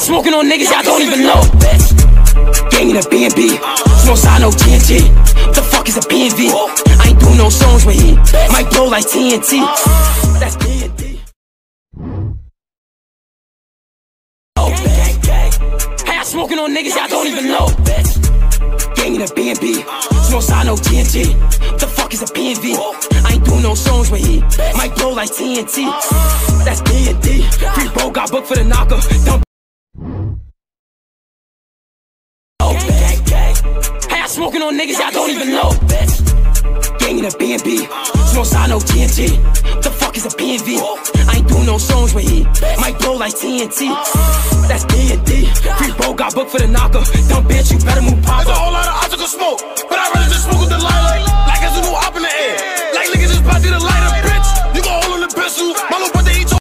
smoking on niggas y'all don't even know. Gang in a BNB, no sign, no TNT. What the fuck is a BNV? I ain't doing no songs with he might blow like TNT. That's D&D. Hey, I smoking on niggas y'all don't even know. Gang in a BNB, no sign, no TNT. What the fuck is a BNV? I ain't doing no songs with he might blow like TNT. That's D&D. Free bro got booked for the knocker. Dump. Hey, I smoking on niggas y'all don't even know. Gang in a BNB, no sign, no TNT. What the fuck is a BNV? I ain't doing no songs with he might blow like TNT. That's D&D. Free bro got booked for the knocker. Dumb bitch, you better move pop. There's a whole lot of optical smoke, but I'd rather just smoke with the light like there's a new op in the air. Like niggas just about to light up, bitch. You gon' hold on the pistol, my little brother eat.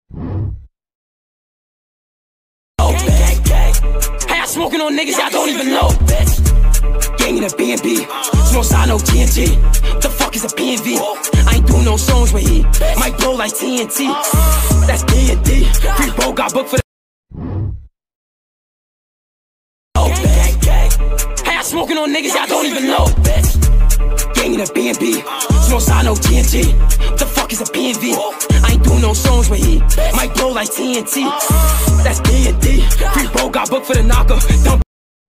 Hey, I smoking on niggas y'all don't even know. Gang in a BNB, no sign, no TNT. What the fuck is a BNV? I ain't doing no songs with he might blow like TNT. That's D&D. Free bro got booked for the. Hey, I smoking on niggas y'all don't even know. Gang in a BNB, no sign, no TNT. What the fuck is a BNV? I ain't doing no songs with he might blow like TNT. That's D&D. Free bro got booked for the knocker. Dump.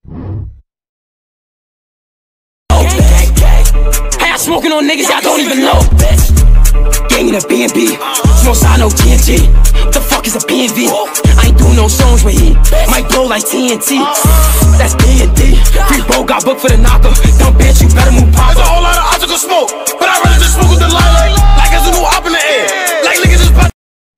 Hey, I smoking on niggas y'all don't even know. Gang in a BNB, no sign, no TNT. What the fuck is a BNV? I ain't doing no songs with he might blow like TNT. That's D&D. Free bro got booked for the knocker. Dumb bitch, you better move pop. There's a whole lot of optical smoke, but I'd rather just smoke with the light like there's a new op in the air. Like niggas just about.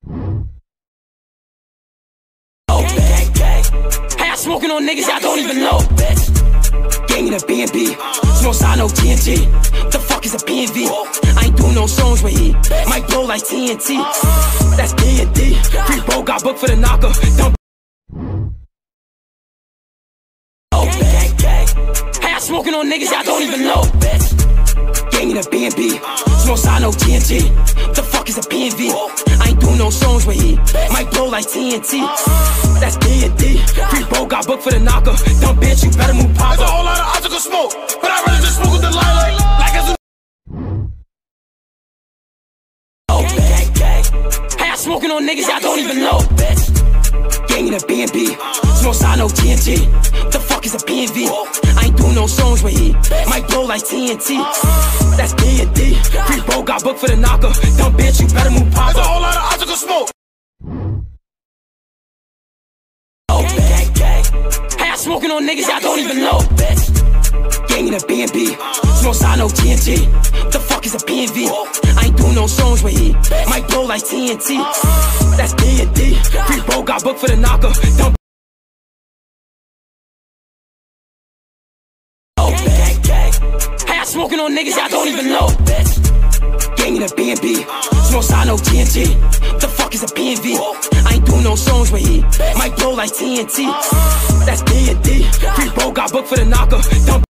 Hey, I smoking on niggas y'all don't even know. Gang in a BNB, no sign, no TNT. What the fuck is a BNV? I ain't doing no songs with he might blow like TNT. That's D&D. Free bro got booked for the knocker. Dump. Hey, I smoking on niggas y'all don't even know. Gang in a BNB, no sign, no TNT. What the fuck is a BNV? I ain't doing no songs with he might blow like TNT. That's D&D. Free bro got booked for the knocker. Dumb bitch, you better move pop. There's a whole lot of optical smoke, but I'd rather just smoke with the light like there's a. Hey, I smoking on niggas y'all don't even know. Gang in a BNB, no sign, no TNT. What the fuck is a BNV? I ain't doing no songs with he might blow like TNT. That's D&D. Free bro got booked for the knocker. Dumb bitch, you better move pop. There's a whole lot of optical smoke. Hey, I smoking on niggas y'all don't even know. Gang in a BNB, no sign, no TNT. What the fuck is a BNV? I ain't doing no songs with he might blow like TNT. That's D&D. Free bro got booked for the knocker. Dumb. Hey, I smoking on niggas y'all don't even know. Gang in a BNB, no sign, no TNT. What the fuck is a BNV? I ain't doing no songs with he might blow like TNT. That's D&D. Free bro got booked for the knocker. Dumb.